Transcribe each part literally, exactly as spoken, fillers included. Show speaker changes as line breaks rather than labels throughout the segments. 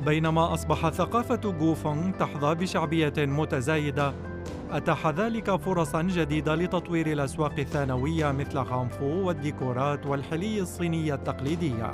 بينما أصبحت ثقافة غوفeng تحظى بشعبية متزايدة، أتاح ذلك فرصاً جديدة لتطوير الأسواق الثانوية مثل خانفو والديكورات والحلي الصينية التقليدية.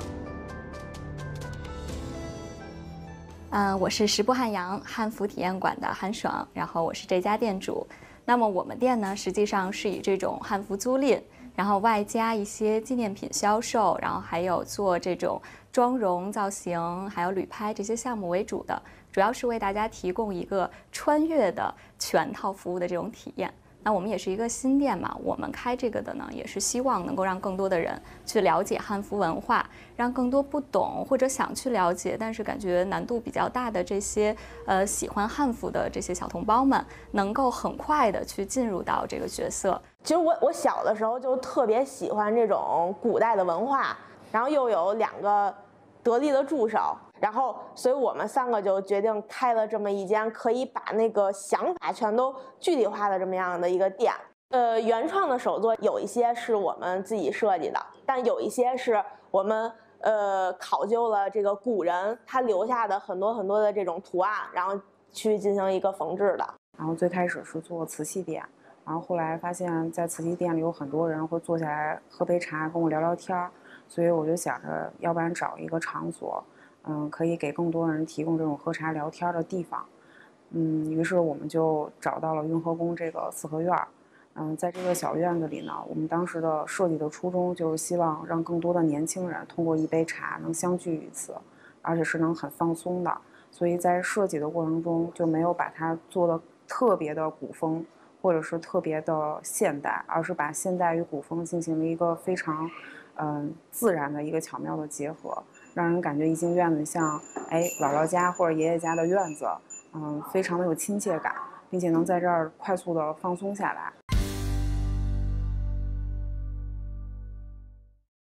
嗯，我是十步汉阳汉服体验馆的韩爽，然后我是这家店主。那么我们店呢，实际上是以这种汉服租赁，然后外加一些纪念品销售，然后还有做这种妆容造型，还有旅拍这些项目为主的，主要是为大家提供一个穿越的全套服务的这种体验。 那我们也是一个新店嘛，我们开这个的呢，也是希望能够让更多的人去了解汉服文化，让更多不懂或者想去了解，但是感觉难度比较大的这些呃喜欢汉服的这些小同胞们，能够很快的去进入到这个角色。
其实我我小的时候就特别喜欢这种古代的文化，然后又有两个得力的助手。 然后，所以我们三个就决定开了这么一间可以把那个想法全都具体化的这么样的一个店。呃，原创的手作有一些是我们自己设计的，但有一些是我们呃考究了这个古人他留下的很多很多的这种图案，然后去进行一个缝制的。
然后最开始是做瓷器店，然后后来发现，在瓷器店里有很多人会坐下来喝杯茶，跟我聊聊天儿，所以我就想着，要不然找一个场所。 嗯，可以给更多人提供这种喝茶聊天的地方。嗯，于是我们就找到了运河宫这个四合院。嗯，在这个小院子里呢，我们当时的设计的初衷就是希望让更多的年轻人通过一杯茶能相聚于此，而且是能很放松的。所以在设计的过程中就没有把它做的特别的古风，或者是特别的现代，而是把现代与古风进行了一个非常嗯自然的一个巧妙的结合。 让人感觉一进院子像哎姥姥家或者爷爷家的院子，嗯，非常的有亲切感，并且能在这儿快速的放松下来。